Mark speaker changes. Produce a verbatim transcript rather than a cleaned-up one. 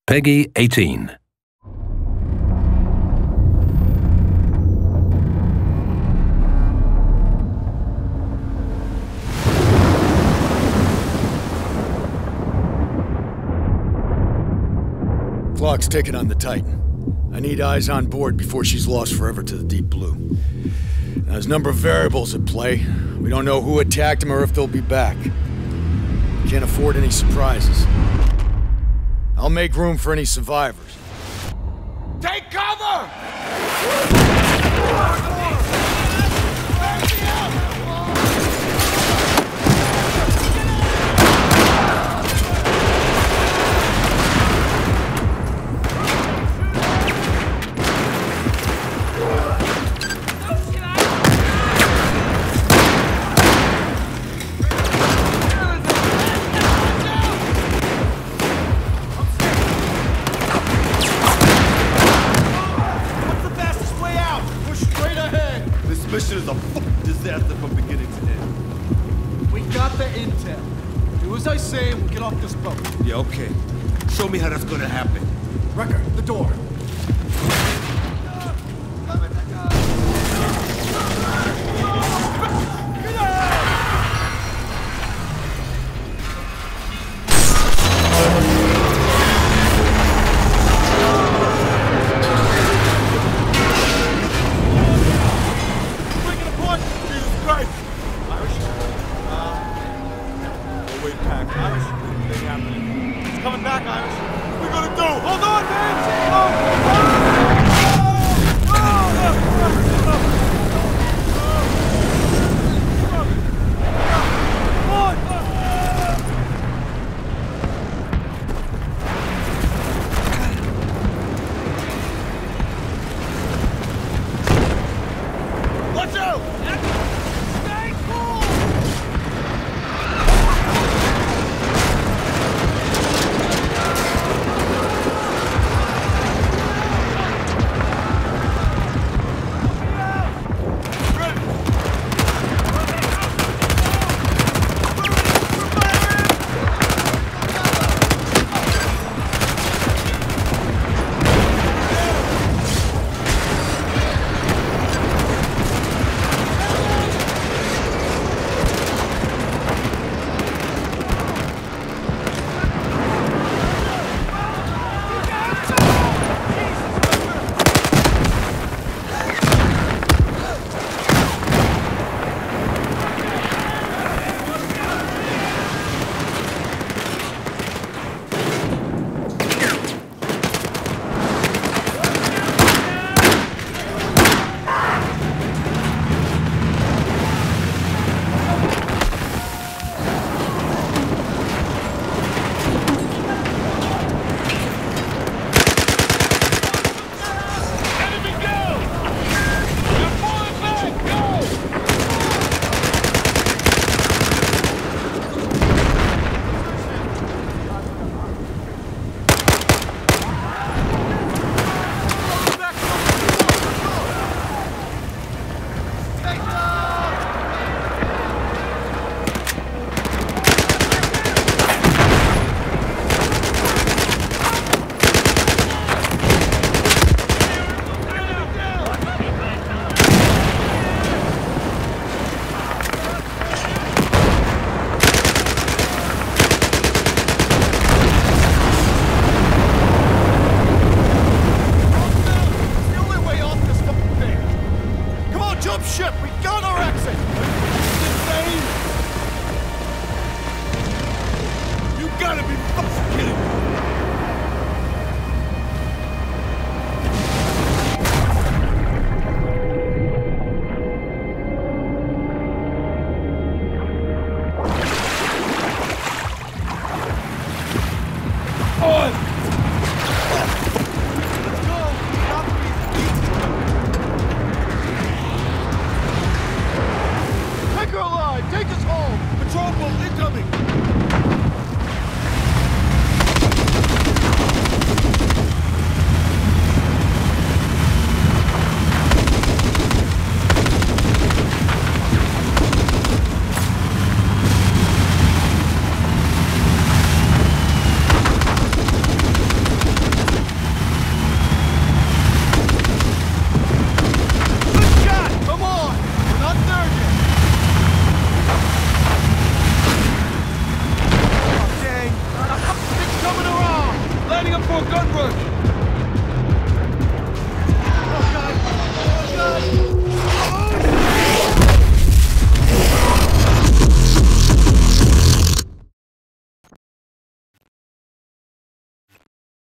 Speaker 1: Peggy eighteen.
Speaker 2: Clock's ticking on the Titan. I need eyes on board before she's lost forever to the deep blue. Now, there's a number of variables at play. We don't know who attacked them or if they'll be back. Can't afford any surprises. I'll make room for any survivors.
Speaker 3: Take cover!
Speaker 4: Mission is a fucking disaster from beginning to end.
Speaker 3: We got the intel. Do as I say and we'll get off this boat.
Speaker 4: Yeah, okay. Show me how that's gonna happen.
Speaker 3: Wrecker, the door.
Speaker 4: Coming back, Irish. What are we gonna do? Hold on, man! Watch out! Stay cool!
Speaker 3: a gun rush!